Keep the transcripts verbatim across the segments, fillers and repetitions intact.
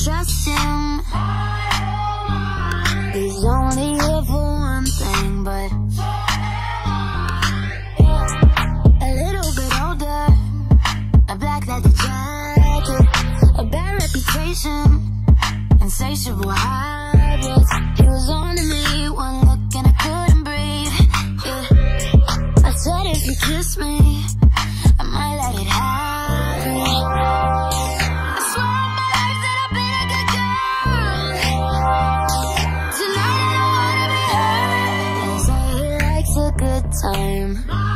trust him. He's only here for one thing, but a little bit older, a black leather jacket, a bad reputation, insatiable habits. He was on to me, one look and I couldn't breathe. Yeah. I said if you kiss me, I might let it happen. I swear on my life that I've been a good girl. Tonight I don't wanna be hurt. They say he likes a good time.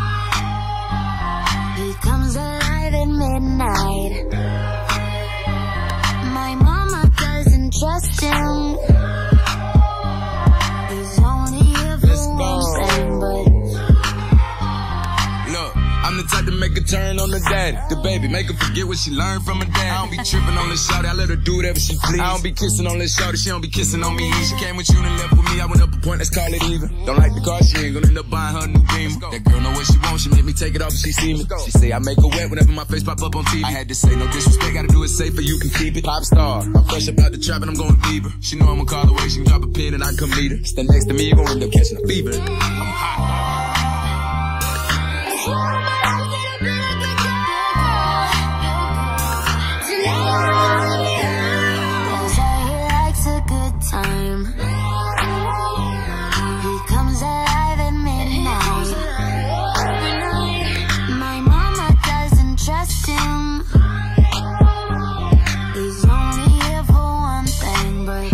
He comes alive at midnight. My mama doesn't trust him. He's only here for one thing, but I'm the type to make a turn on the daddy. The baby, make her forget what she learned from her dad. I don't be tripping on this shawty, I let her do whatever she please. I don't be kissing on this shawty, she don't be kissing on me. She came with you and left with me, I went up a point, let's call it even. Don't like the car, she ain't gonna end up buying her a new Beamer. That girl know what she wants, she make me take it off if she see me. She say I make her wet whenever my face pop up on T V. I had to say no disrespect, gotta do it safer, you can keep it. Pop star, I'm fresh up out the trap and I'm going deeper. She know I'ma call away, she can drop a pin and I can come meet her. Stand next to me, you gon' end up catching a fever. I'm hot. Time. He comes alive at midnight. My mama doesn't trust him. He's only here for one thing, but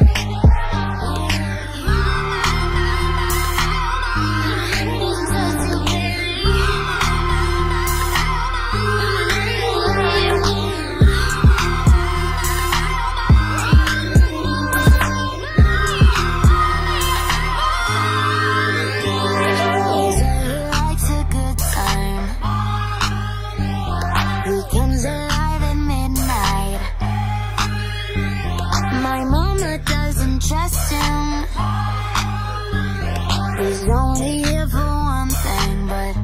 trust him. He's only here for one thing, but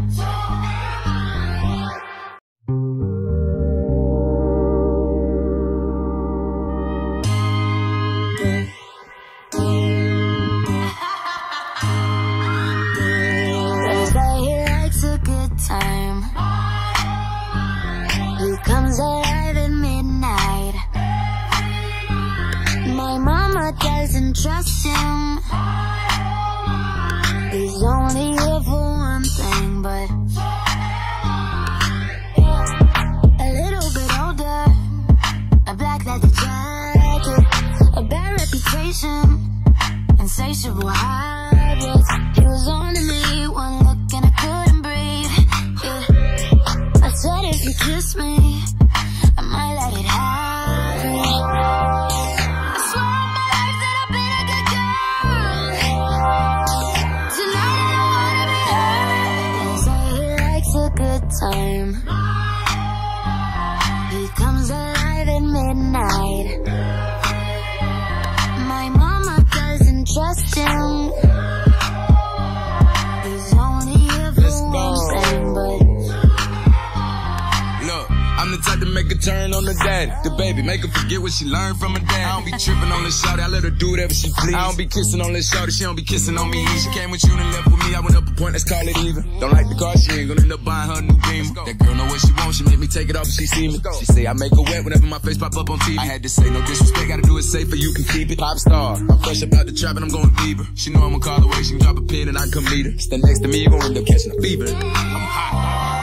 they say he likes a good time. He comes alive at midnight. My mama doesn't trust him. He's only here for one thing, but a little bit older, a black leather jacket, a bad reputation, insatiable habits. He was on to me, one look and I couldn't breathe. Yeah. I said if you kiss me, I might let it happen. Time. He comes alive at midnight. My mama doesn't trust him. He's only here for one thing, but look, I'm the type to make a turn on the daddy. The baby, make her forget what she learned from her dad. I don't be tripping on this shawty, I let her do whatever she please. I don't be kissing on this shawty, she don't be kissing on me. She came with you and left with me, I went up a point, let's call it even. Don't like the car, she ain't gonna end up buying her a new Beamer. That girl know what she wants, she make me take it off if she see me. She say I make her wet whenever my face pop up on T V. I had to say no disrespect, gotta do it safer, you can keep it. Pop star, I'm fresh up out the trap and I'm going deeper. She know I'ma call away, she can drop a pin and I can come meet her. Stand next to me, you gon' end up catching a fever. I'm hot.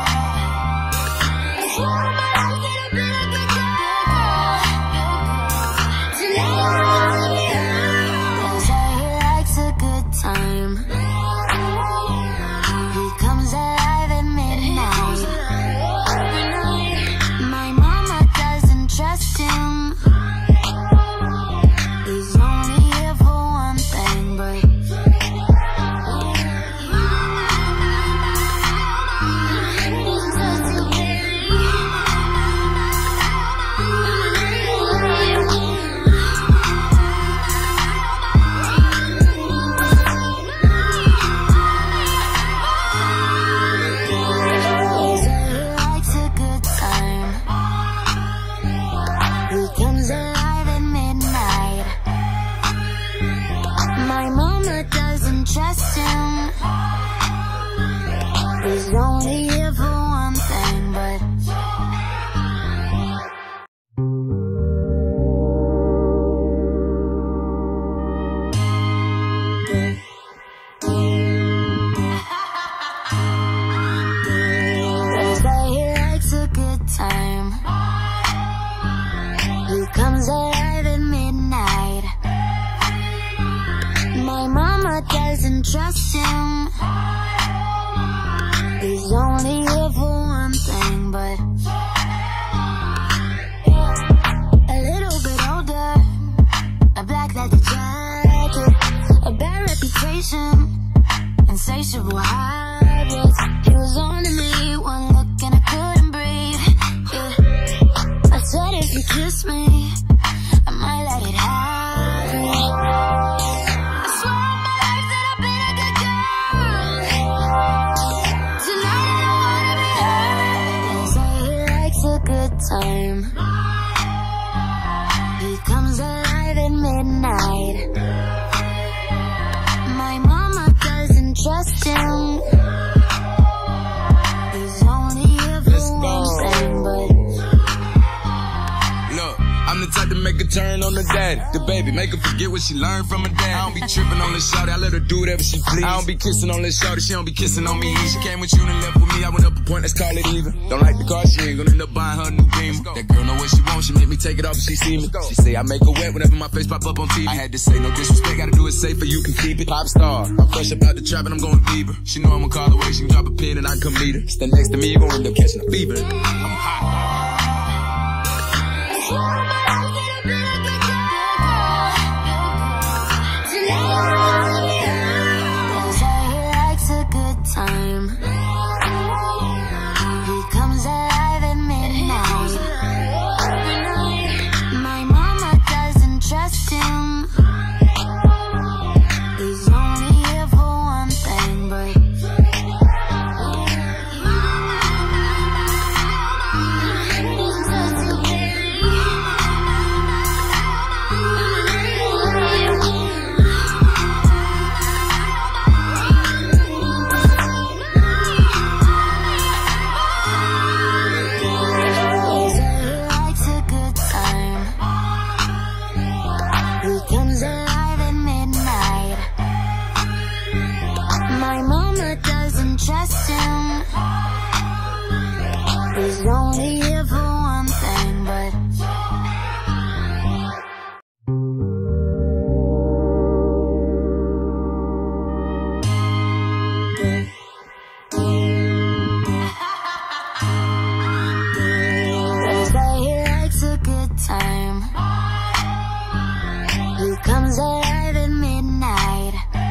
time. He comes alive at midnight. My mama doesn't trust him. He's only here for one thing, but only here for one thing, but a little bit older, a black leather jacket, a bad reputation, insatiable habits. He was on to me, one look and I couldn't breathe. Yeah. I said if you kiss me, I might let it happen. I swear on my life that I've been a good girl. Tonight I don't wanna be hurt. They say he likes a good time. He comes alive at midnight. My mama doesn't trust him. He's only here for one thing, but I'm the type to make a turn on the daddy. The baby, make her forget what she learned from her dad. I don't be tripping on this shawty, I let her do whatever she please. I don't be kissing on this shawty, she don't be kissing on me. She came with you and left with me, I went up a point, let's call it even. Don't like the car, she ain't gonna end up buying her a new Beamer. That girl know what she wants, she make me take it off if she see me. She say I make her wet whenever my face pop up on T V. I had to say no disrespect, gotta do it safer, you can keep it. Pop star, I'm fresh up out the trap and I'm going Bieber. She know I'm gonna call away, she can drop a pin and I come meet her. Stand next to me, you gon' end up catching a fever. I'm hot. Time. He comes alive at midnight. My mama doesn't trust him. He's only here for one thing, but trust him. He's only here for one thing, but they say he likes a good time. He comes alive at midnight.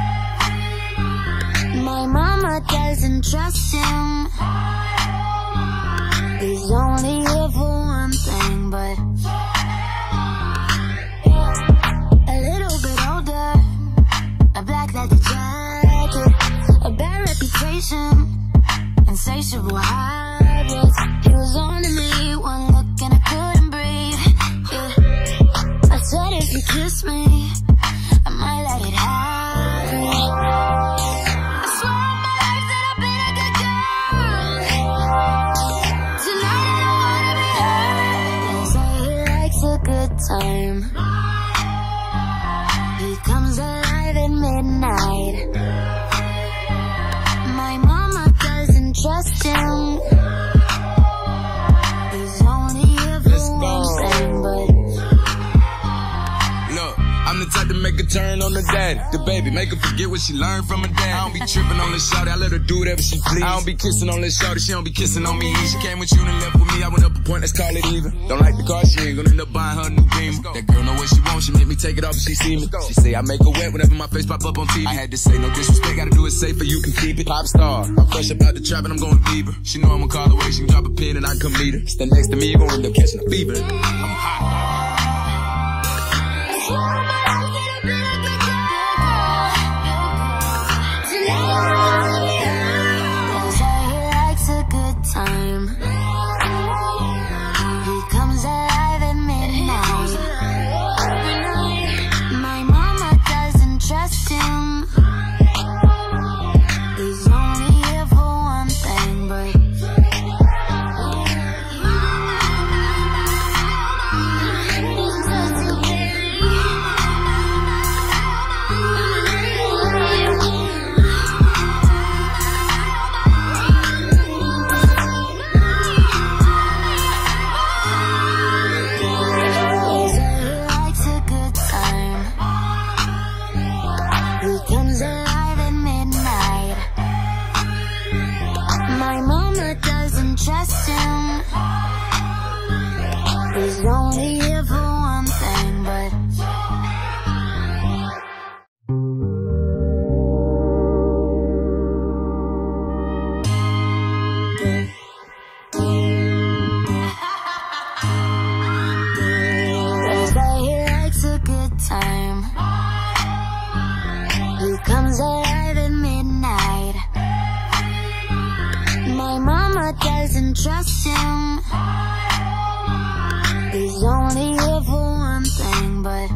My mama doesn't trust him. He's only here for one thing, but a little bit older, a black leather jacket, a bad reputation, insatiable habits. He was on to me, one look and I couldn't breathe. Yeah. I said if you kiss me, I might let it happen. Time. He comes alive at midnight. My mama doesn't trust him. He's only here for one thing, but look, I'm the type to make a turn on the daddy. The baby, make her forget what she learned from her dad. I don't be tripping on this shawty, I let her do whatever she please. I don't be kissing on this shawty, she don't be kissing on me. She came with you and left with me, I went up a point, let's call it even. Don't like the car, she ain't gonna end up buying her a new Beamer. That girl know what she wants, she make me take it off if she see me. She say I make her wet whenever my face pop up on T V. I had to say no disrespect, gotta do it safer, you can keep it. Pop star, I'm fresh up out the trap and I'm going Bieber. She know I'm gonna call away, she can drop a pin and I come meet her. Stand next to me, you gon' end up catching a fever. I'm hot. time. He comes alive at midnight. My mama doesn't trust him. He's only here for one thing, but doesn't trust him. He's only here for one thing, but they say he likes a good time. He comes alive at midnight. My mama doesn't trust him. He's only here for one thing, but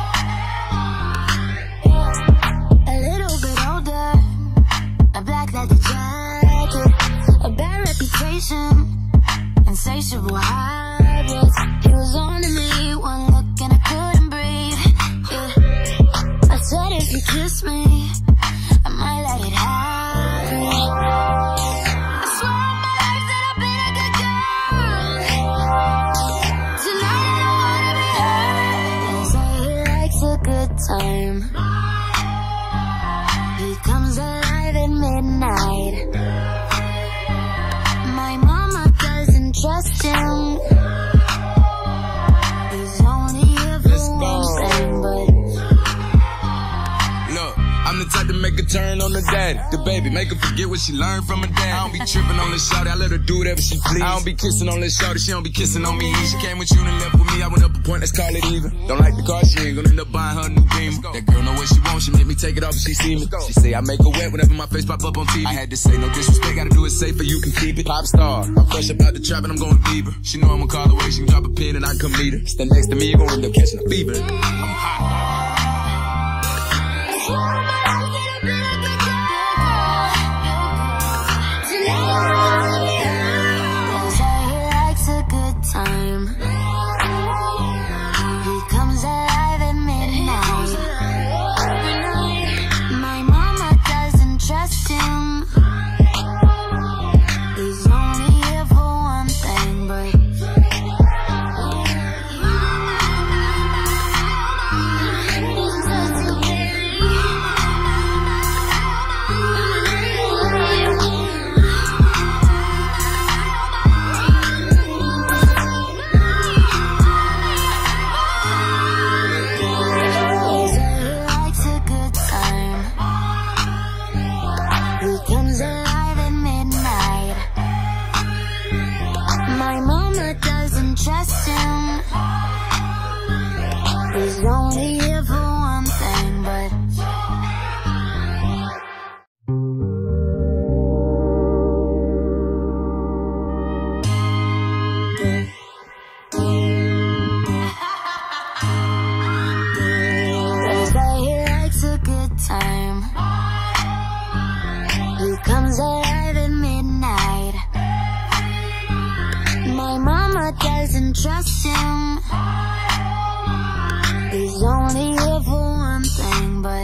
a little bit older, a black leather jacket, a bad reputation, insatiable habits. He was on to me, one look and I couldn't breathe. Yeah. I said if you kiss me, I might let it happen. I swear on my life that I've been a good girl. Tonight I don't wanna be hurt. They say he likes a good time. He comes alive at midnight. My mama doesn't trust him. He's only here for one thing, but I'm the type to make a turn on the daddy. The baby, make her forget what she learned from her dad. I don't be tripping on this shawty, I let her do whatever she please. I don't be kissing on this shawty, she don't be kissing on me. She came with you and left with me, I went up a point, let's call it even. Don't like the car, she ain't gonna end up buying her a new Beamer. That girl know what she wants, she make me take it off if she see me. She say I make her wet whenever my face pop up on T V. I had to say no disrespect, gotta do it safer, you can keep it. Pop star, I'm fresh up out the trap and I'm going deeper. She know I'ma call away, she can drop a pin and I come meet her. Stand next to me, you gon' end up catching a fever. I'm hot. Time. He comes alive at midnight. My mama doesn't trust him. He's only here for one thing, but trust him. He's only here for one thing, but they say he likes a good time. He comes alive at midnight. My mama doesn't trust him. He's only here for one thing, but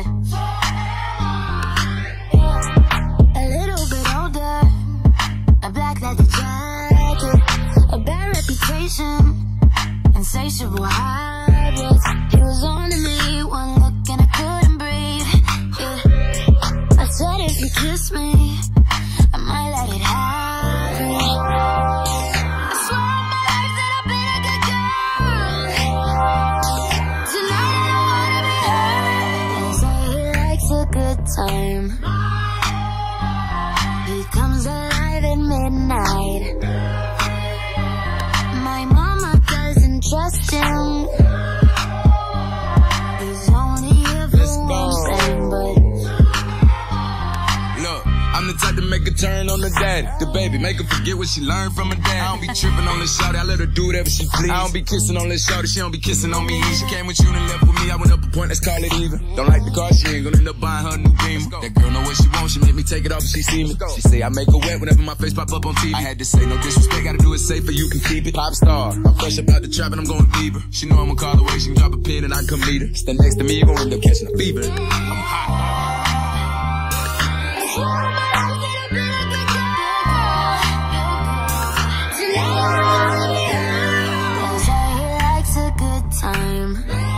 a little bit older, a black leather jacket, a bad reputation, insatiable habits. He was on to me, one look and I couldn't breathe. Yeah. I said if you kiss me, I might let it happen. Time. He comes alive at midnight. My mama doesn't trust him. He's only here for one thing, but I'm the type to make a turn on the daddy. The baby, make her forget what she learned from her dad. I don't be tripping on this shawty, I let her do whatever she please. I don't be kissing on this shawty, she don't be kissing on me. She came with you and left with me, I went up a point, let's call it even. Don't like the car, she ain't gonna end up buying her a new Beamer. That girl know what she wants, she make me take it off if she see me. She say I make her wet whenever my face pop up on T V. I had to say no disrespect, gotta do it safer, you can keep it. Pop star, I'm fresh up out the trap and I'm going deeper. She know I'ma call away, she can drop a pin and I come meet her. Stand next to me, you gon' end up catching a fever. I'm hot. time.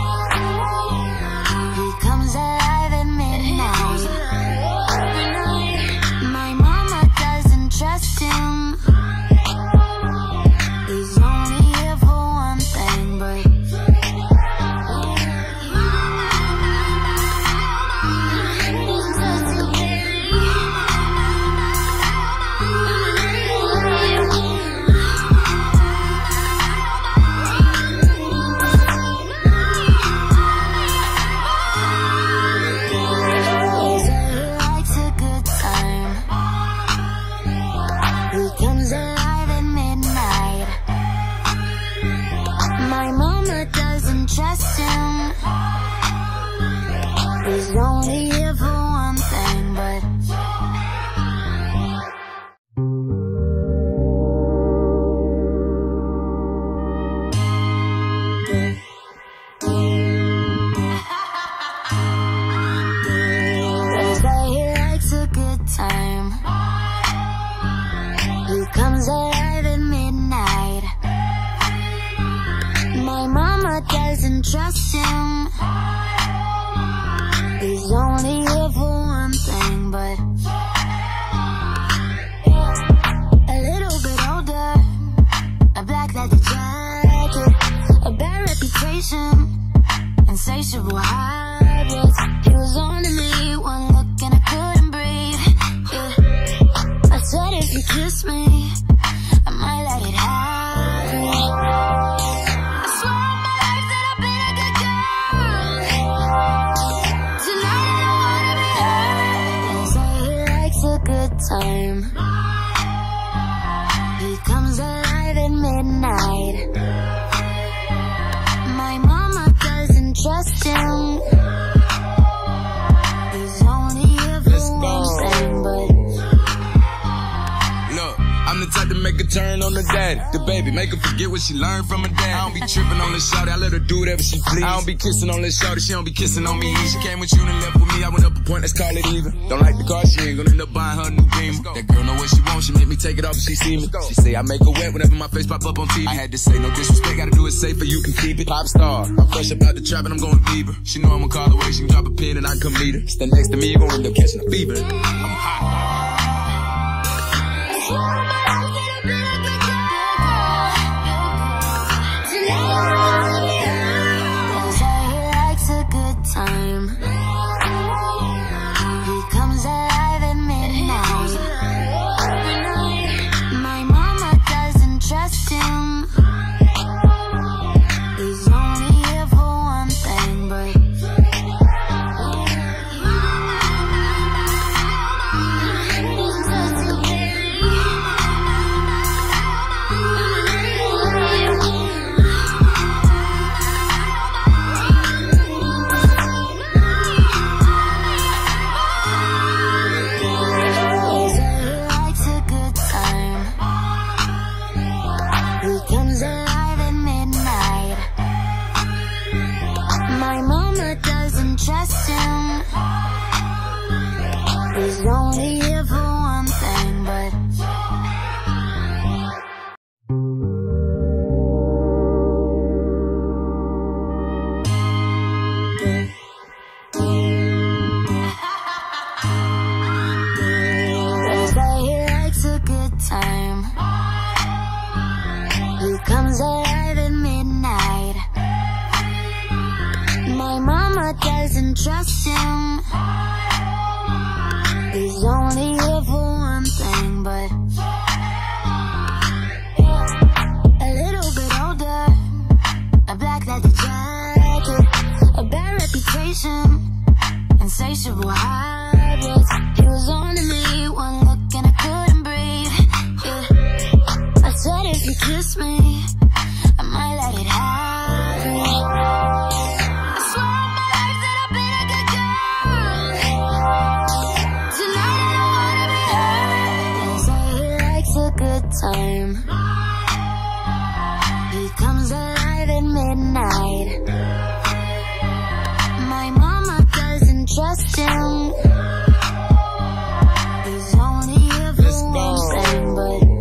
He comes alive at midnight. My mama doesn't trust him. him. He's only here for one thing, but they say he likes a good time. He comes alive at midnight. My mama doesn't trust him. He's only here for one thing, but a little bit older, a black leather jacket, a bad reputation, insatiable habits. He was on to me, one look and I couldn't breathe. Yeah. I said if you kiss me, I might let it happen. I swear on my life that I've been a good girl. Tonight I don't wanna be hurt. They say he likes a good time. He comes alive at midnight. My mama doesn't trust him. He's only here for one thing, but I'm the type to make a turn on the daddy. The baby, make her forget what she learned from her dad. I don't be tripping on this shawty, I let her do whatever she please. I don't be kissing on this shawty, she don't be kissing on me. She came with you and left with me, I went up a point, let's call it even. Don't like the car, she ain't gonna end up buying her a new Beamer. That girl know what she wants, she make me take it off if she see me. She say I make her wet whenever my face pop up on T V. I had to say no disrespect, gotta do it safer, you can keep it. Pop star, I'm fresh up out the trap and I'm going deeper. She know I'ma call away, she can drop a pin and I come meet her. Stand next to me, you gon' end up catching a fever. I'm hot. Time. He comes alive at midnight. My mama doesn't trust him. He's only here for one thing, but trust him. He's only here for one thing, but they say he likes a good time. He comes alive at midnight. My mama doesn't trust him. He's only here for one thing, but a little bit older, a black leather jacket, a bad reputation, insatiable habits. He was on to me, one look and I couldn't breathe. Yeah. I said if you kiss me, I might let it happen. Time. He comes alive at midnight. My mama doesn't trust him. He's only here for one thing, but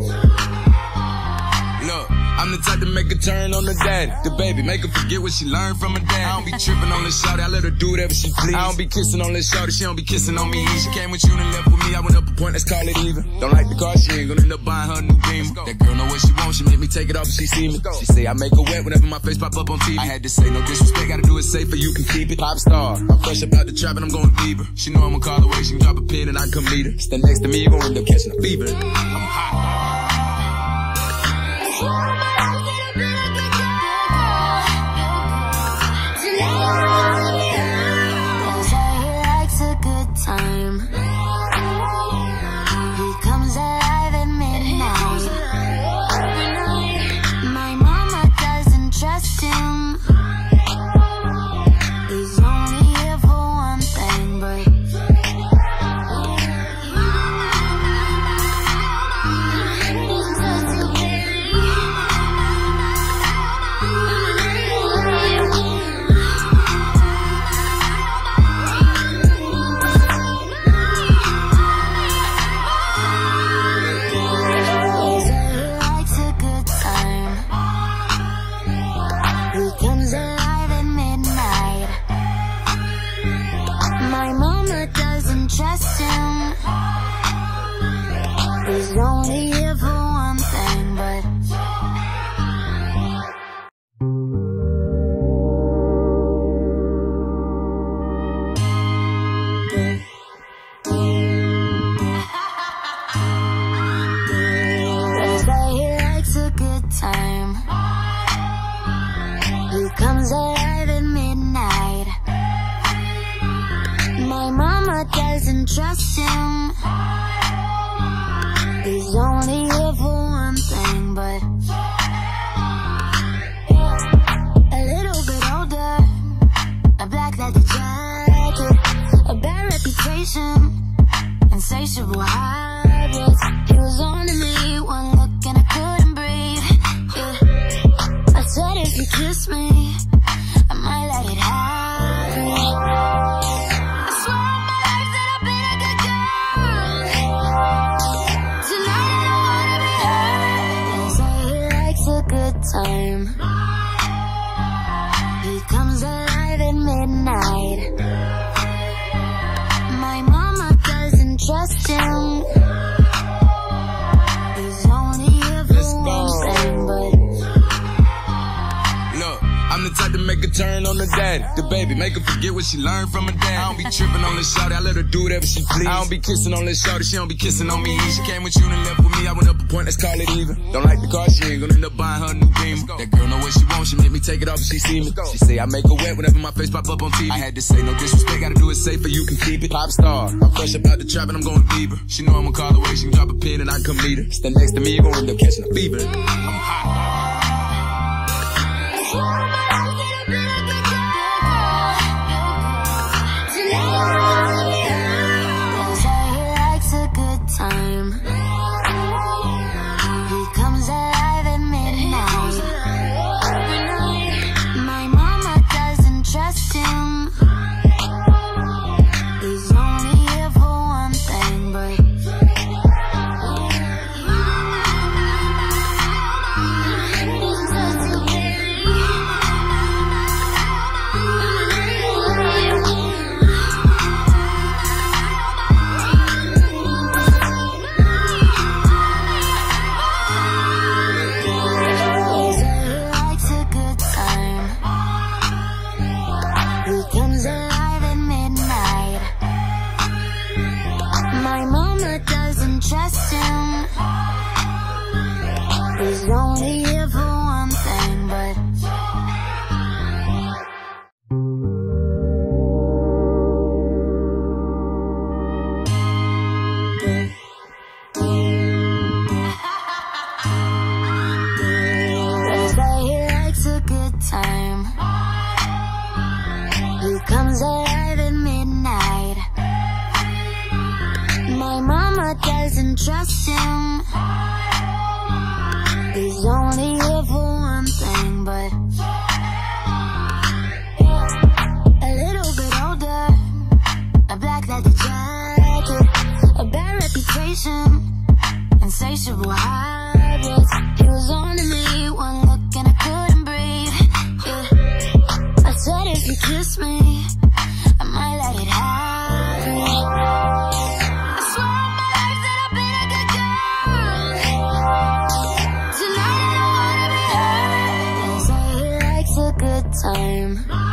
look, I'm the type to make a turn on the daddy. The baby, make her forget what she learned from her dad. I don't be tripping on this shawty, I let her do whatever she please. I don't be kissing on this shawty, she don't be kissing on me. She came with you and left with me, I went up a point, let's call it even. Don't like the car, she ain't gonna end up buying her a new Beamer. That girl know what she wants, she make me take it off if she see me. She say I make her wet whenever my face pop up on T V. I had to say no disrespect, gotta do it safer, you can keep it. Pop star, I'm fresh up out the trap and I'm going deeper. She know I'ma call away, she can drop a pin and I come meet her. Stand next to me, you gon' end up catching a fever. I'm hot. Time. He comes alive at midnight. My mama doesn't trust him. insatiable habits. He was on to me, one look and I couldn't breathe. Yeah. I said if you kiss me, I might let it happen. I swear on my life that I've been a good girl. Tonight I don't wanna be hurt. They say he likes a good time. He comes alive at midnight. My mama doesn't trust him. He's only here for one thing, but I'm the type to make a turn on the daddy. The baby, make her forget what she learned from her dad. I don't be tripping on this shawty, I let her do whatever she please. I don't be kissing on this shawty, she don't be kissing on me. She came with you and left with me, I went up a point, let's call it even. Don't like the car, she ain't gonna end up buying her a new Beamer. That girl know what she wants, she make me take it off if she see me. She say I make her wet whenever my face pop up on T V. I had to say no disrespect, gotta do it safer, you can keep it. Pop star, I'm fresh up out the trap and I'm going Bieber. She know I'ma call away, she can drop a pin and I come meet her. Stand next to me, you gon' end up catching a fever. I'm hot. Time. He comes alive at midnight. My mama doesn't trust him. He's only here for one thing, but trust him. He's only here for one thing, but they say he likes a good time. He comes alive at midnight. My mama doesn't trust him. He's only here for one thing, but a little bit older, a black leather jacket, a bad reputation, insatiable habits. He was on to me, one look and I couldn't breathe. Yeah. I said if you kiss me, I might let it happen. Time.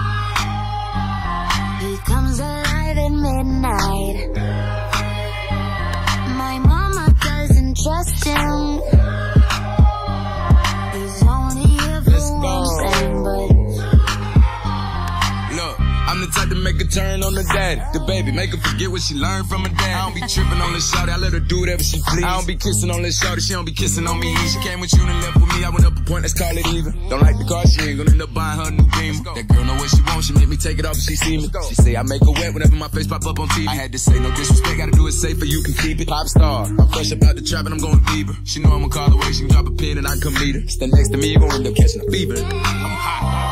He comes alive at midnight. My mama doesn't trust him. He's only here for one thing, but look, I'm the type to make a turn on the daddy. The baby, make her forget what she learned from her dad. I don't be tripping on this shawty, I let her do whatever she please. I don't be kissing on this shawty, she don't be kissing on me. She came with you and left with me, I went up a point, let's call it even. Don't like the car, she ain't gonna end up buying her a new Beamer. That girl know what she wants, she make me take it off if she see me. She say I make her wet whenever my face pop up on T V. I had to say no disrespect, gotta do it safer, you can keep it. Pop star, I'm fresh up out the trap and I'm going Bieber. She know I'ma call away, she can drop a pin and I come meet her. Stand next to me, you gon' end up catching a fever. I'm hot.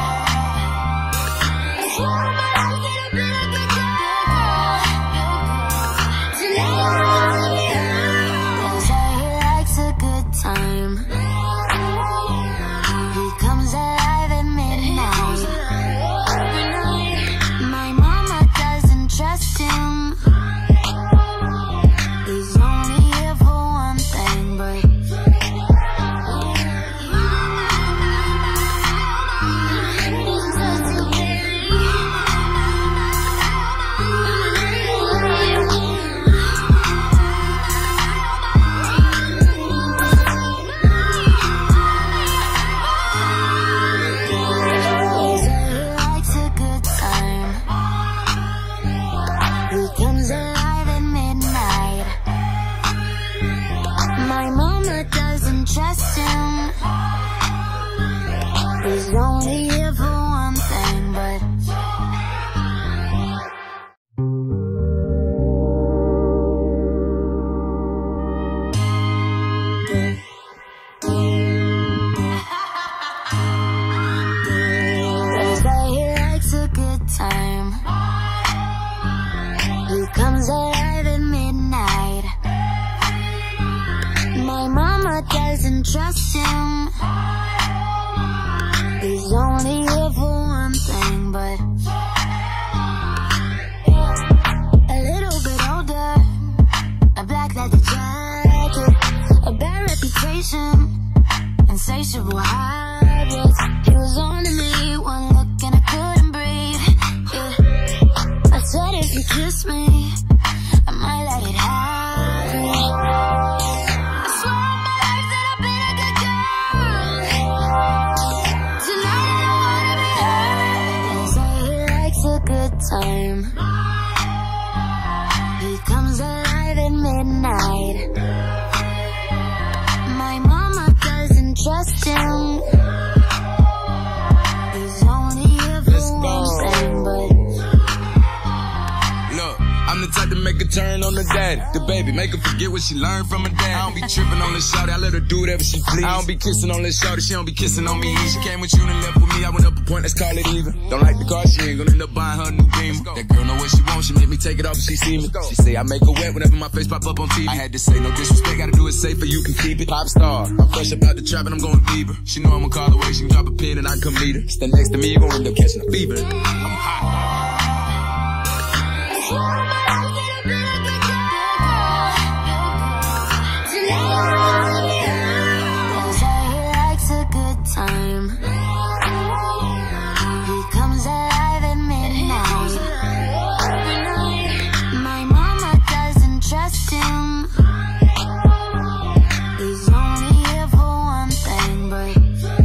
time. He comes alive at midnight. My mama doesn't trust him. He's only here for one thing, but trust him. He's only here for one thing, but doesn't trust him. He's only here for one thing, but a little bit older, a black leather jacket, a bad reputation, insatiable habits. He was on to me, one look and I couldn't breathe. Yeah. I said if you kiss me, I might let it happen. I swear on my life that I've been a good girl. Tonight I don't wanna be hurt. They say he likes a good time. He comes alive at midnight. My mama doesn't trust him. He's only here for one thing, but I'm the type to make a turn on the daddy. The baby, make her forget what she learned from her dad. I don't be tripping on this shawty, I let her do whatever she please. I don't be kissing on this shawty, she don't be kissing on me. She came with you and left with me, I went up a point, let's call it even. Don't like the car, she ain't gonna end up buying her a new Beamer. That girl know what she wants, she make me take it off if she see me. She say I make her wet whenever my face pop up on T V. I had to say no disrespect, gotta do it safer, you can keep it. Pop star, I'm fresh up out the trap and I'm going Bieber. She know I'ma call away, she can drop a pin and I can meet her. Stand next to me, you gon' end up catching a fever. I'm hot. Time. He comes alive at midnight. My mama doesn't trust him. He's only here for one thing, but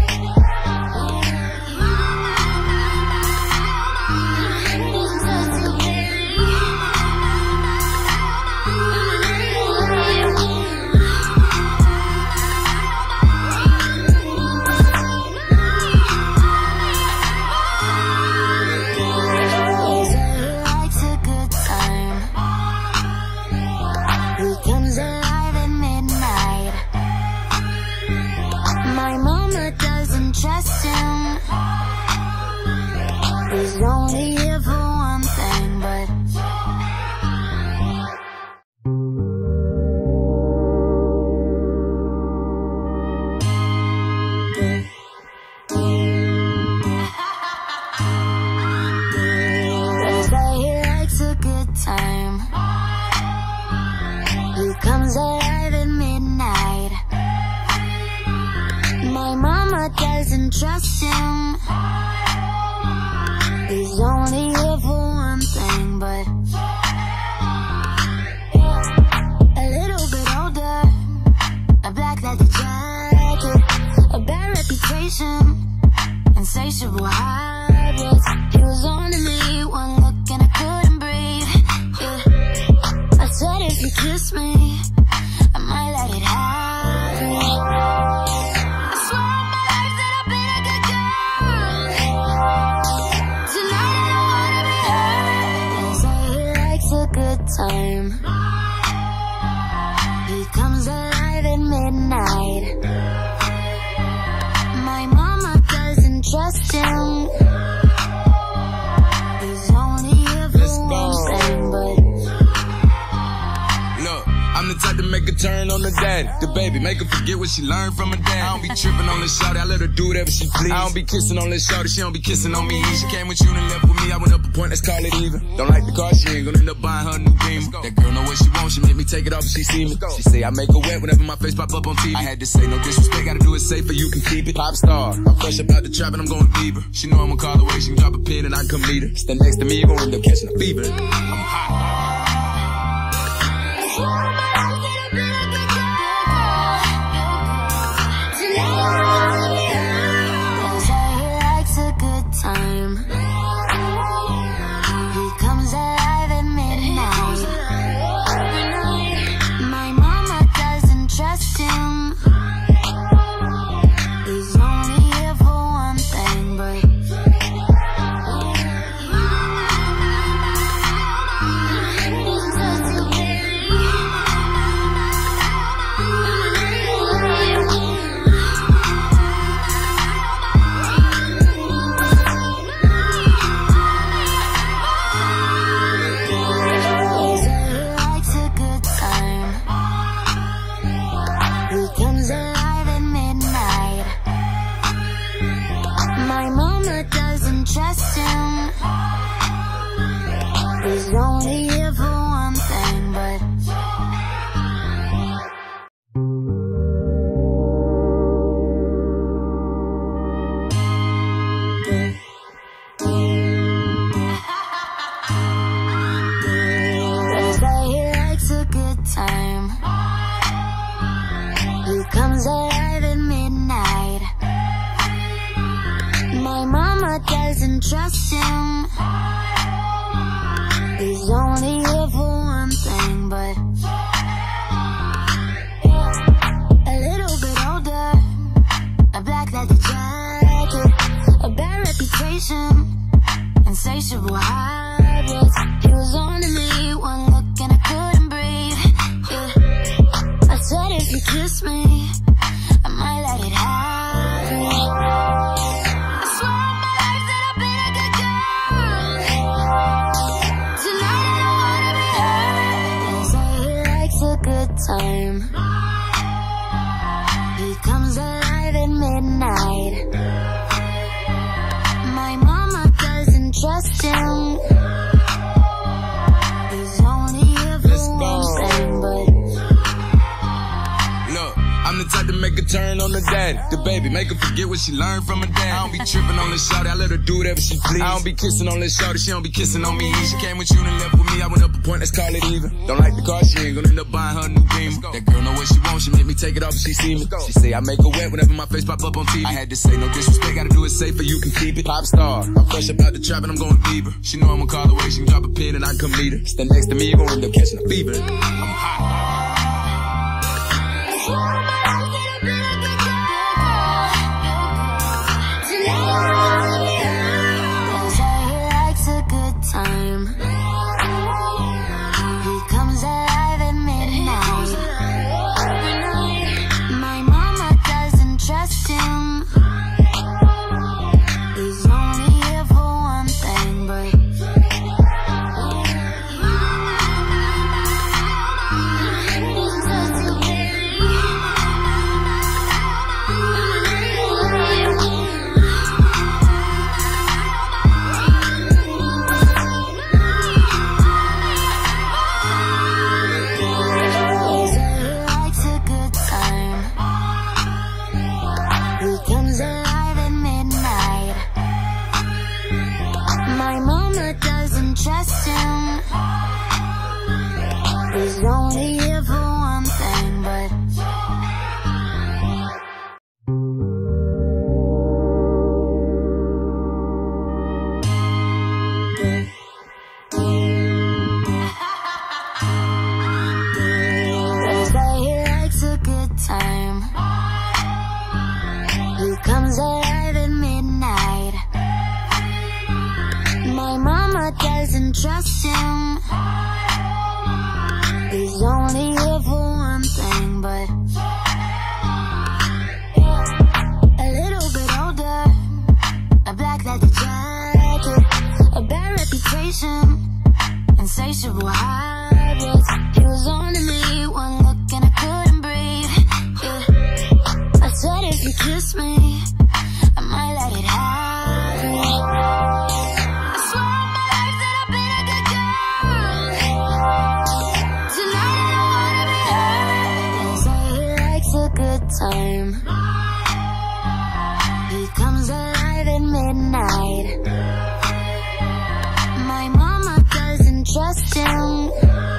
trust him. He's only here for one thing, but they say he likes a good time. He comes alive at midnight. My mama doesn't trust him. He's only here for one thing, but a little bit older, a black leather jacket, a bad reputation, insatiable habits. He was on to me, one look and I couldn't breathe. Yeah. I said if you kiss me, I might let it happen. Time. He comes alive at midnight. My mama doesn't trust him. He's only here for one thing, but look, I'm the type to make a turn on the daddy. The baby, make her forget what she learned from her dad. I don't be tripping on this shawty, I let her do whatever she please. I don't be kissing on this shawty, she don't be kissing on me. She came with you and left with me, I went up a point, let's call it even. Don't like the car, she ain't gonna end up buying her a new Beamer. That girl know what she wants, she make me take it off if she see me. She say I make her wet whenever my face pop up on T V. I had to say no disrespect, gotta do it safer, you can keep it. Pop star, I'm fresh up out the trap and I'm going Bieber. She know I'ma call away, she can drop a pin and I can meet her. Stand next to me, you gon' end up catching a fever. I'm hot. time. He comes alive at midnight. My mama doesn't trust him. He's only here for one thing, but trust him. He's only here for one thing, but a little bit older, a black leather jacket, a bad reputation, insatiable habits. He was on to me, one look and I couldn't breathe. Yeah. I said if you kiss me, I might let it happen. I swear on my life that I've been a good girl. Tonight I don't wanna be hurt. They say he likes a good time. He comes alive at midnight. My mama doesn't trust him. He's only here for one thing, but I'm the type to make a turn on the daddy. The baby, make her forget what she learned from her dad. I don't be tripping on this shawty, I let her do whatever she please. I don't be kissing on this shawty, she don't be kissing on me. She came with you and left with me, I went up a point, let's call it even. Don't like the car, she ain't gonna end up buying her a new Beamer. That girl know what she wants, she make me take it off if she see me. She say I make her wet whenever my face pop up on T V. I had to say no disrespect, gotta do it safer, you can keep it. Pop star, I'm fresh about the trap and I'm going deeper. She know I'ma call away, she can drop a pin and I come meet her. Stand next to me, you gon' end up catching a fever. I'm hot. Time. He comes alive at midnight. My mama doesn't trust him. He's only here for one thing, but trust him. He's only here for one thing, but they say he likes a good time. He comes alive at midnight. My mama doesn't trust him. He's only here for one thing, but a little bit older, a black leather jacket, a bad reputation, insatiable habits. He was on to me, one look and I couldn't breathe. Yeah. I said if you kiss me, I might let it happen. Time. He comes alive at midnight. My mama doesn't trust him.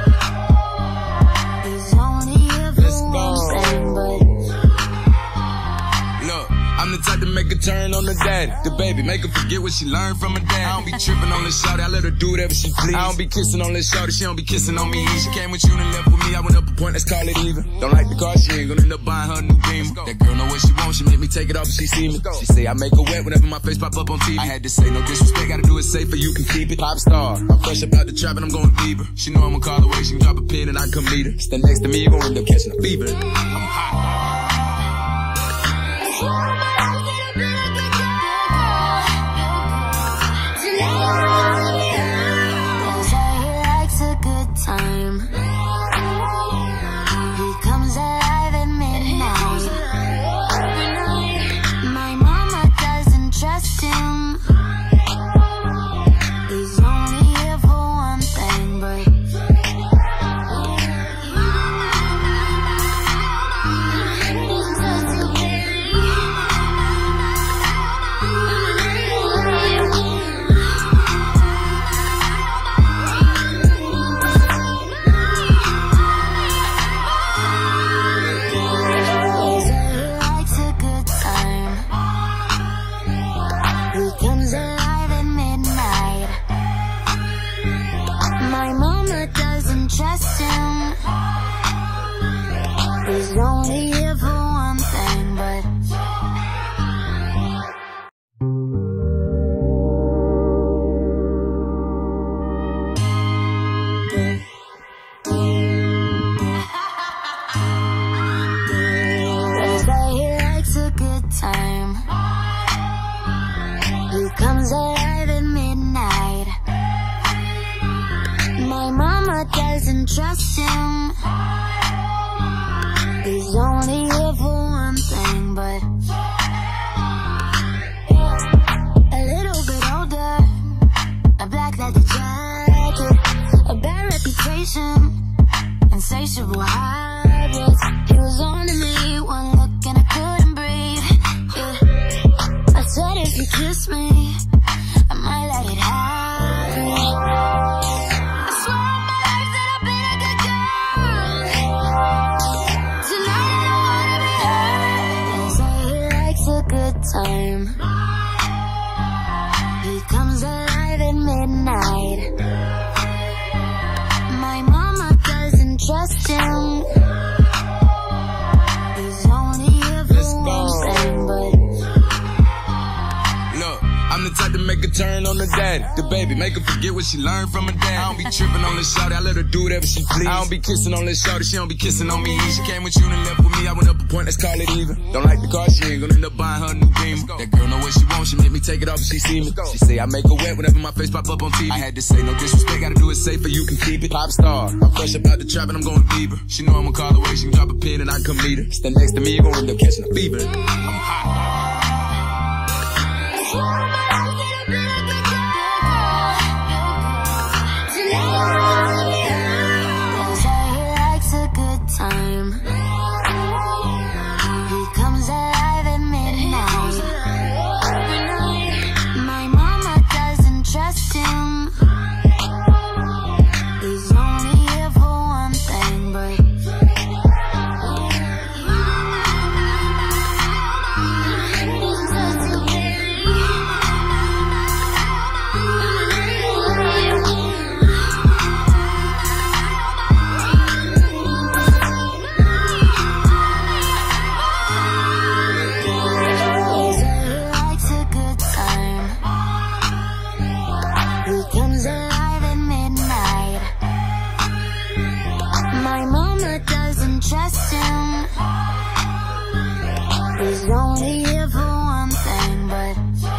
He's only here for one thing, but look, I'm the type to make a turn on the daddy. The baby, make her forget what she learned from her dad. I don't be tripping on this shawty, I let her do whatever she please. I don't be kissing on this shawty, she don't be kissing on me. She came with you and left with me, I went up a point, let's call it even. Don't like the car, she ain't gonna end up buying her a new Beamer. That girl know what she wants, she make me take it off if she see me. She say I make her wet whenever my face pop up on T V. I had to say no disrespect, gotta do it safer, you can keep it. Pop star, I'm fresh about the trap and I'm going deeper. She know I'ma call away, she can drop a pin and I come meet her. Stand next to me, you gon' end up catching a fever. I'm hot. time. He comes alive at midnight. My mama doesn't trust him. He's only here for one thing, but kiss me, I might let it happen. I swear on my life that I've been a good girl. Tonight I don't wanna be hurt. They say he likes a good time. He comes alive at midnight. My mama doesn't trust him. He's only here for one thing, but I'm the type to make a turn on the daddy, the baby, make her forget what she learned from her dad. I don't be tripping on this shawty, I let her do whatever she please. I don't be kissing on this shawty, she don't be kissing on me. She came with you and left with me, I went up a point, let's call it even. Don't like the car, she ain't gonna end up buying her a new Beamer. That girl know what she wants, she make me take it off if she see me. She say I make her wet whenever my face pop up on T V. I had to say no disrespect, gotta do it safer, you can keep it. Pop star, I'm fresh up out the trap and I'm going Bieber. She know I'ma call away, she can drop a pin and I come meet her. Stand next to me, you gon' end up catching a fever. I'm hot. Time. He comes alive at midnight. My mama doesn't trust him. He's only here for one thing, but trust him. He's only here for one thing, but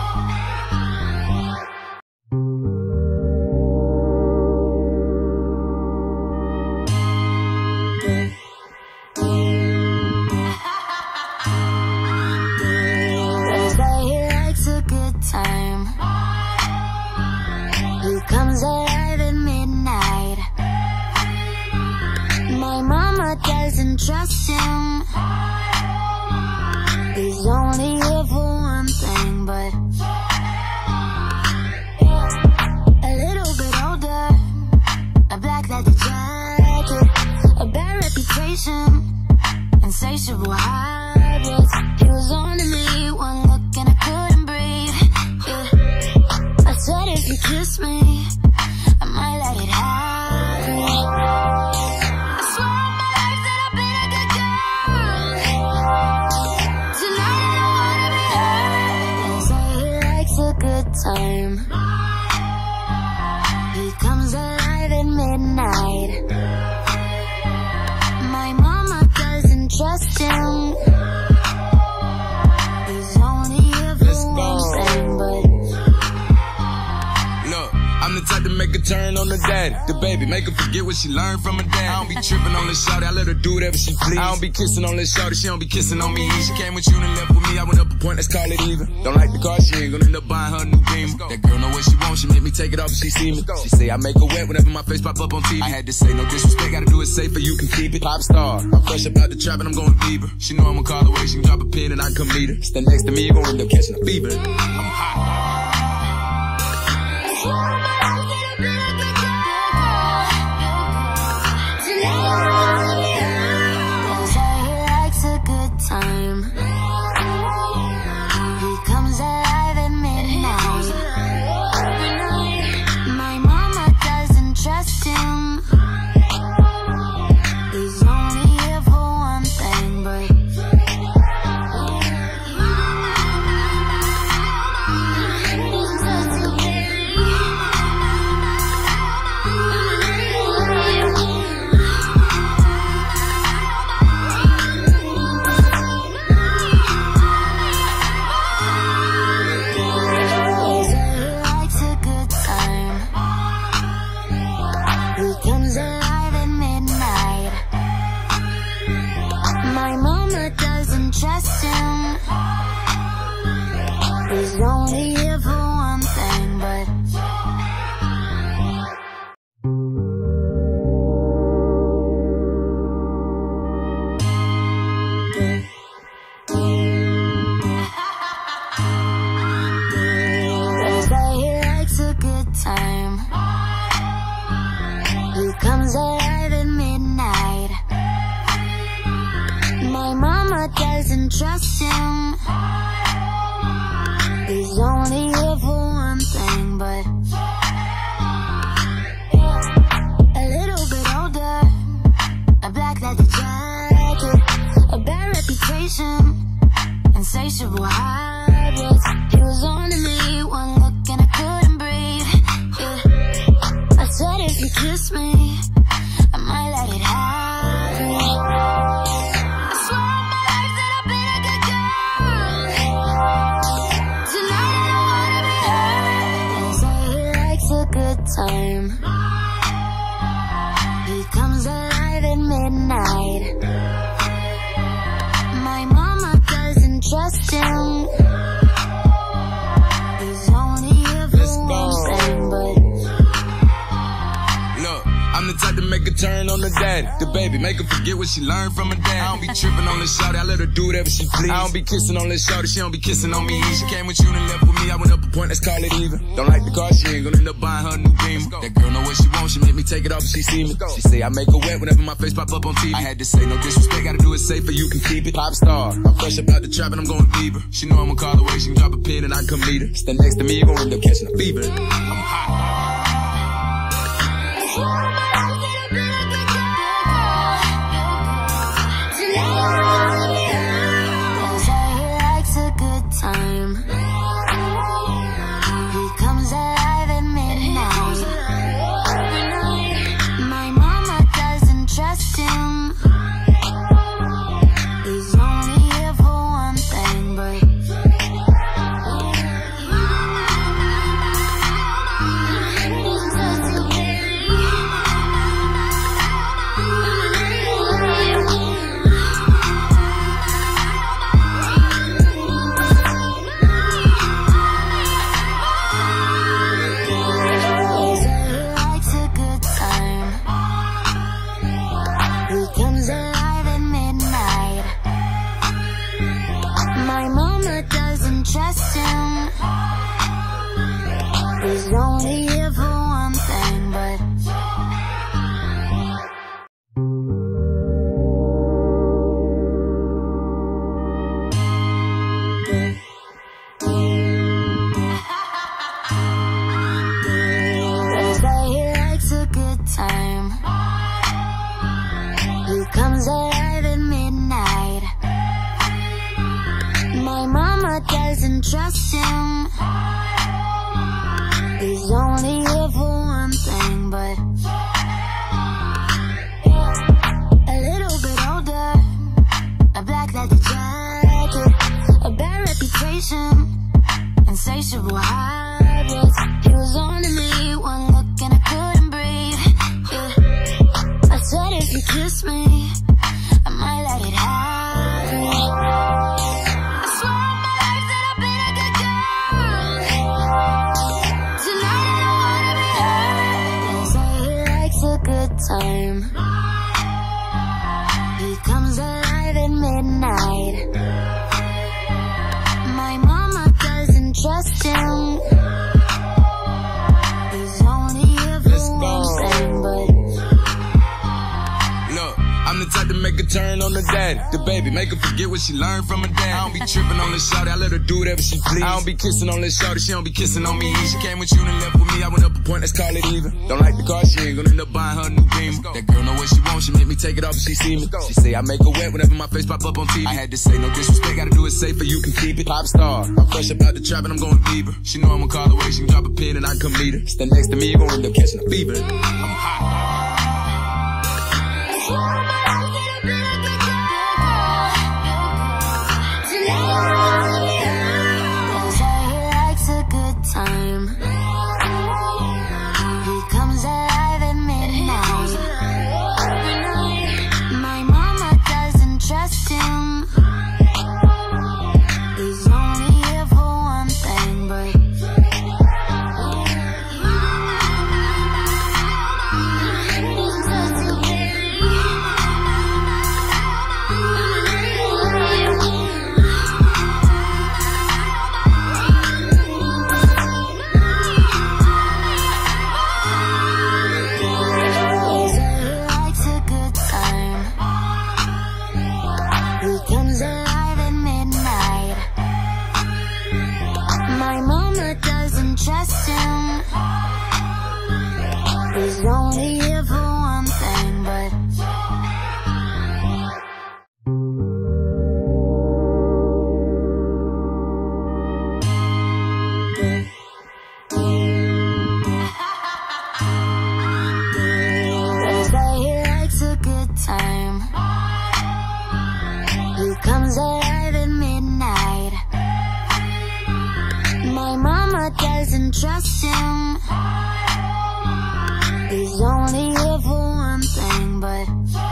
they say he likes a good time. He comes alive at midnight. My mama doesn't trust him. He's only here for one thing, but a little bit older, a black leather jacket, a bad reputation, insatiable habits. He was on to me, one look and I couldn't breathe. Yeah. I said if you kiss me, I might let it happen. Time. He comes alive at midnight. My mama doesn't trust him. He's only here for one thing, but look, I'm the type to make a turn on the daddy, the baby, make her forget what she learned from her dad. I don't be tripping on this shawty, I let her do whatever she please. I don't be kissing on this shawty, she don't be kissing on me. She came with you and left with me, I went up a point, let's call it even. Don't like the car, she ain't gonna end up buying her a new Beamer. That girl know what she wants, she make me take it off if she see me. She say I make her wet whenever my face pop up on T V. I had to say no disrespect, gotta do it safer, you can keep it. Pop star, I'm fresh up out the trap and I'm going Bieber. She know I'ma call away, she can drop a pin and I come meet her. Stand next to me, you gon' end up catching a fever. I'm hot. time. He comes alive at midnight. My mama doesn't trust him. He's only here for one thing, but insatiable habits. He was on to me, one look and I couldn't breathe. Yeah. I said if you kiss me, I might let it happen. I swear on my life that I've been a good girl. Tonight I don't wanna be hurt. They say he likes a good time. He comes alive at midnight. My mama doesn't trust him. He's only here for one thing, but look, I'm the type to make a turn on the daddy. The baby, make her forget what she learned from her dad. I don't be tripping on this shawty, I let her do whatever she please. I don't be kissing on this shawty, she don't be kissing on me. She came with you and left with me, I went up a point, let's call it even. Don't like the car, she ain't gonna end up buying her a new Beamer. That girl know what she wants, she make me take it off if she see me. She say I make her wet whenever my face pop up on T V. I had to say no disrespect, gotta do it safer, you can keep it. Pop star, I'm fresh up out the trap and I'm going Bieber. She know I'ma call away, she can drop a pin and I come meet her. Stand next to me, you gon' end up catching a fever. I'm hot. Time. He comes alive at midnight. My mama doesn't trust him. He's only here for one thing, but trust him. He's only here for one thing, but they say he likes a good time. He comes alive at midnight. My mama doesn't trust him. He's only here for one thing, but a little bit older, a black leather jacket, a bad reputation, insatiable habits. He was on to me, one look and I couldn't breathe. Yeah. I said if you kiss me, I might let it happen. Time. He comes alive at midnight. My mama doesn't trust him. He's only here for one thing, but look, I'm the type to make a turn on the daddy. The baby, make her forget what she learned from her dad. I don't be tripping on this shawty, I let her do whatever she please. I don't be kissing on this shawty, she don't be kissing on me. She came with you and left with me, I went up a point, let's call it even. Don't like the car, she ain't gonna end up buying her a new Beamer. That girl know what she wants, she make me take it off if she see me. She say I make her wet whenever my face pop up on T V. I had to say no disrespect, gotta do it safer, you can keep it. Pop star, I'm fresh up out the trap and I'm going Bieber. She know I'ma call away, she can drop a pin and I come meet her. Stand next to me, you gon' end up catching a fever. I'm hot. Time. He comes alive at midnight. My mama doesn't trust him. He's only here for one thing, but trust him. He's only here for one thing, but doesn't trust him. He's only here for one thing, but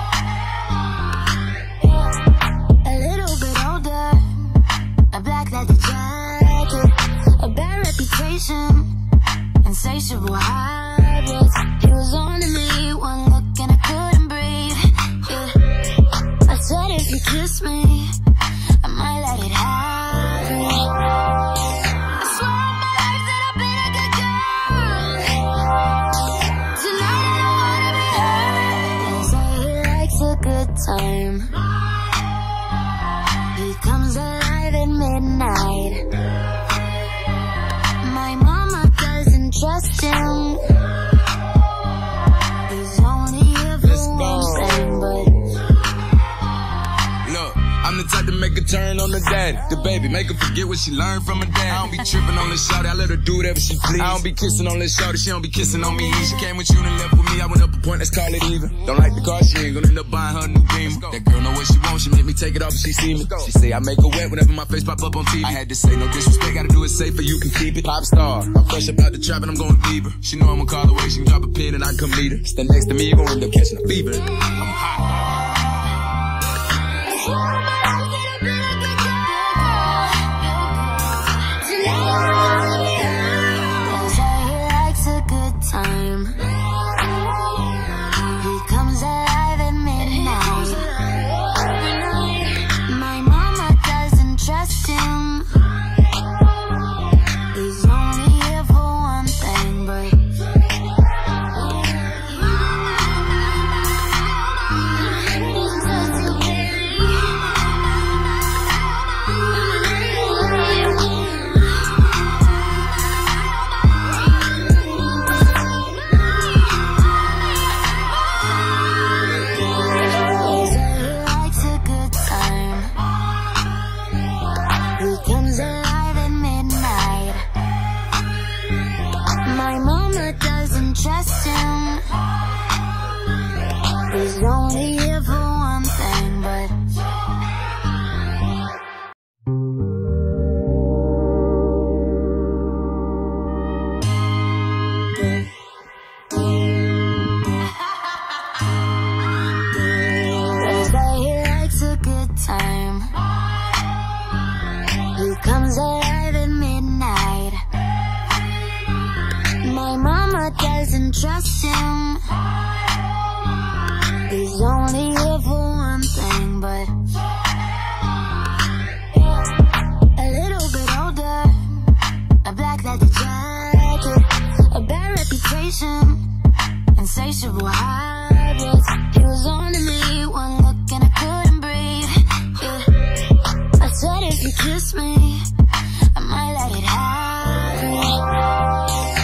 a little bit older, a black leather jacket, a bad reputation, insatiable habits. He was on to me, one look and I couldn't breathe. Yeah. I said if you kiss me, I might let it happen. I swear on my life that I've been a good girl. Tonight I don't wanna be hurt. They say he likes a good time. He comes alive at midnight. My mama doesn't trust him. He's only here for one thing, but I'm the type to make a turn on the daddy. The baby, make her forget what she learned from her dad. I don't be tripping on this shawty, I let her do whatever she please. I don't be kissing on this shawty, she don't be kissing on me. She came with you and left with me, I went up a point, let's call it even. Don't like the car, she ain't gonna end up buying her a new Beamer. That girl know what she wants, she make me take it off if she see me. She say I make her wet whenever my face pop up on T V. I had to say no disrespect, gotta do it safer, you can keep it. Pop star, I'm fresh up out the trap and I'm going deeper. She know I'ma call away, she can drop a pin and I come meet her. Stand next to me, you gon' end up catching a fever. I'm hot. Time. He comes alive at midnight. My mama doesn't trust him. He's only here for one thing, but trust him. He's only here for one thing, but they say he likes a good time. He comes alive at midnight. My mama doesn't trust him. He's only here for one thing, but a little bit older, a black leather jacket, a bad reputation, insatiable habits. He was on to me, one look and I couldn't breathe. Yeah. I said if you kiss me, I might let it happen.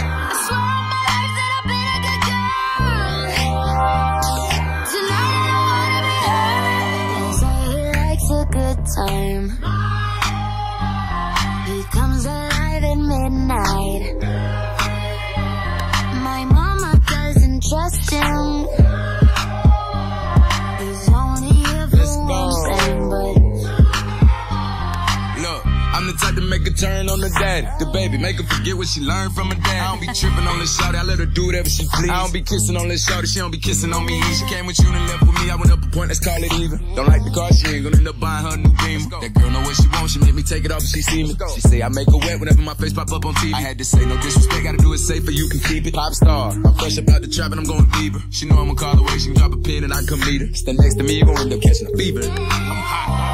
Time. He comes alive at midnight. My mama doesn't trust him. He's only here for one thing, but look, I'm the type to make a turn on the daddy. The baby, make her forget what she learned from her dad. I don't be tripping on this shawty, I let her do whatever she please. I don't be kissing on this shawty, she don't be kissing on me. She came with you and left with me, I went up a point, let's call it even. Don't like the car, she ain't gonna end up buying her a new Beamer. That girl know what she wants, she make me take it off if she see me. She say I make her wet whenever my face pop up on T V. I had to say no disrespect, gotta do it safer, you can keep it. Pop star, I'm fresh up out the trap and I'm going deeper. She know I'ma call away, she can drop a pin and I come meet her. Stand next to me, you gon' end up catching a fever. I'm hot.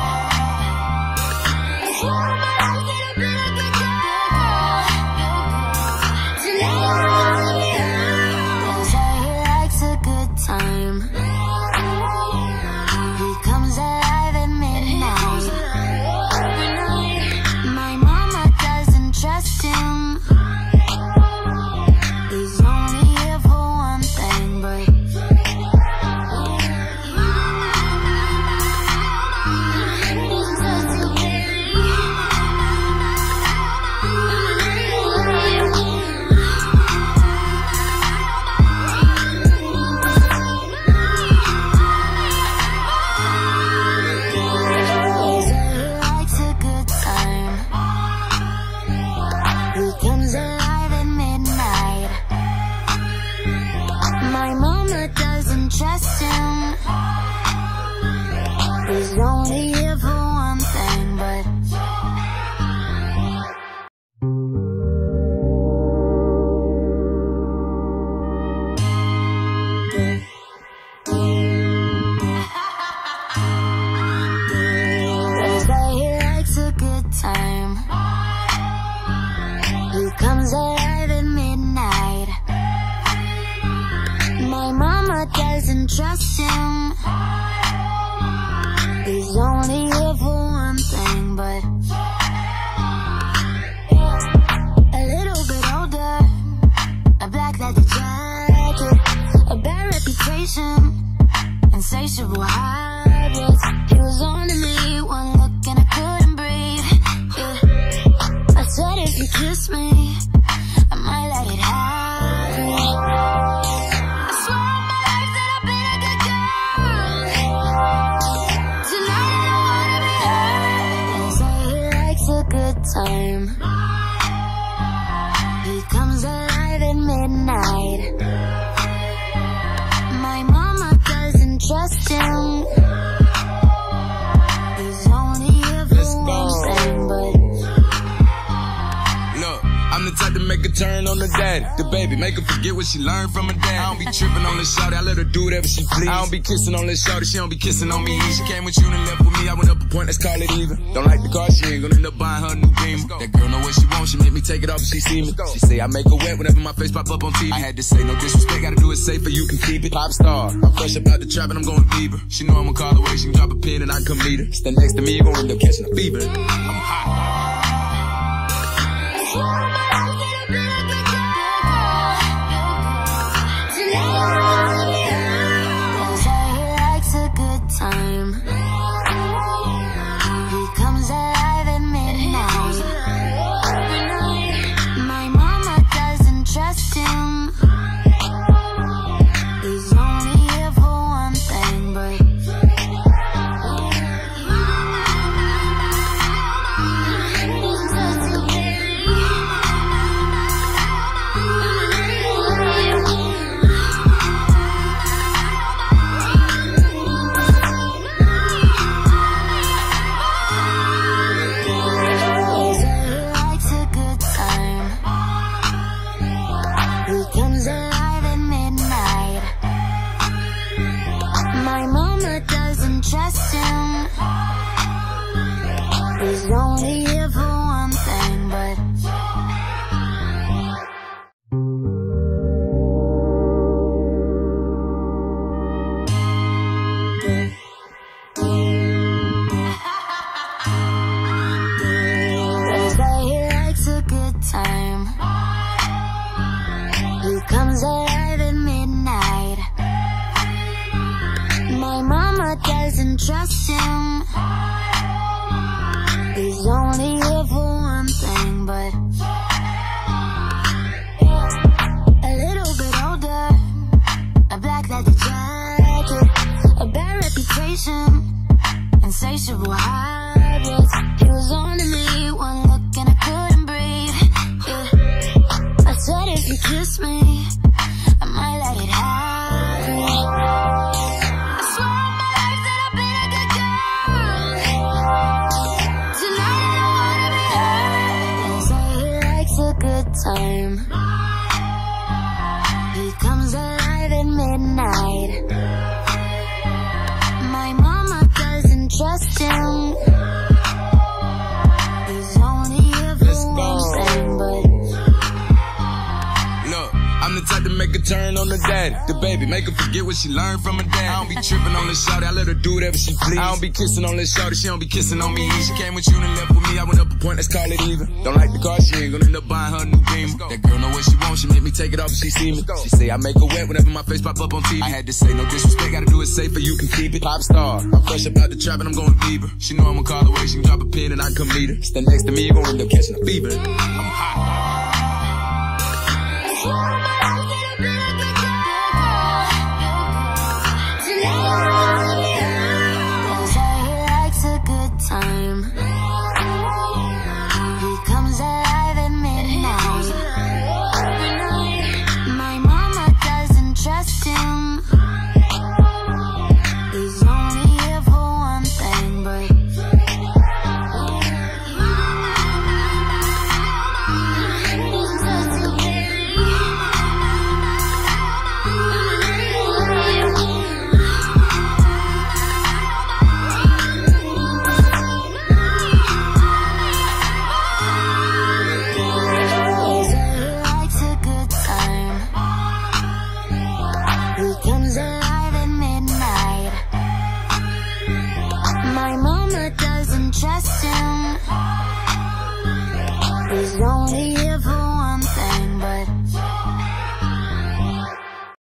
time. He comes alive at midnight. My mama doesn't trust him. He's only here for one thing, but doesn't trust him. He's only here for one thing, but a little bit older, a black leather jacket, a bad reputation, insatiable habits. He was on to me, one look and I couldn't breathe. Yeah. I said if you kiss me, I might let it happen. I swear on my life that I've been a good girl. Tonight I don't wanna be hurt. They say he likes a good time. He comes alive at midnight. My mama doesn't trust him. He's only here for one thing, but I'm the type to make a turn on the daddy. The baby, make her forget what she learned from her dad. I don't be tripping on this shawty, I let her do whatever she please. I don't be kissing on this shawty, she don't be kissing on me. She came with you and left with me, I went up a point, let's call it even. Don't like the car, she ain't gonna end up buying her a new Beamer. That girl know what she wants, she make me take it off if she see me. She say I make her wet whenever my face pop up on T V. I had to say no disrespect, gotta do it safer, you can keep it. Pop star, I'm fresh up out the trap and I'm going Bieber. She know I'ma call away, she can drop a pin and I come meet her. Stand next to me, you gon' end up catching a fever. I'm hot. Time. He comes alive at midnight. My mama doesn't trust him. He's only here for one thing, but trust him. He's only here for one thing, but they say he likes a good time. He comes alive at midnight. My mama doesn't trust him. He's only here for one thing, but a little bit older, a black leather jacket, a bad reputation, insatiable habits. He was on to me, one look and I couldn't breathe. Yeah. I said if you kiss me, I might let it happen. Time. He comes alive at midnight. My mama doesn't trust him. He's only here for one thing, but look, I'm the type to make a turn on the daddy. The baby, make her forget what she learned from her dad. I don't be tripping on this shawty, I let her do whatever she please. I don't be kissing on this shawty, she don't be kissing on me. She came with you and left with me, I went up a point, let's call it even. Don't like the car, she ain't gonna end up buying her a new Beamer. That girl know what she wants, she make me take it off if she see me. She say I make her wet whenever my face pop up on T V. I had to say no disrespect, gotta do it safer, you can keep it. Pop star, I'm fresh up out the trap and I'm going Bieber. She know I'ma call away, she can drop a pin and I come meet her. Stand next to me, you gon' end up catching a fever. I'm hot. time. He comes alive at midnight. My mama doesn't trust him. He's only here for one thing, but trust him. He's lonely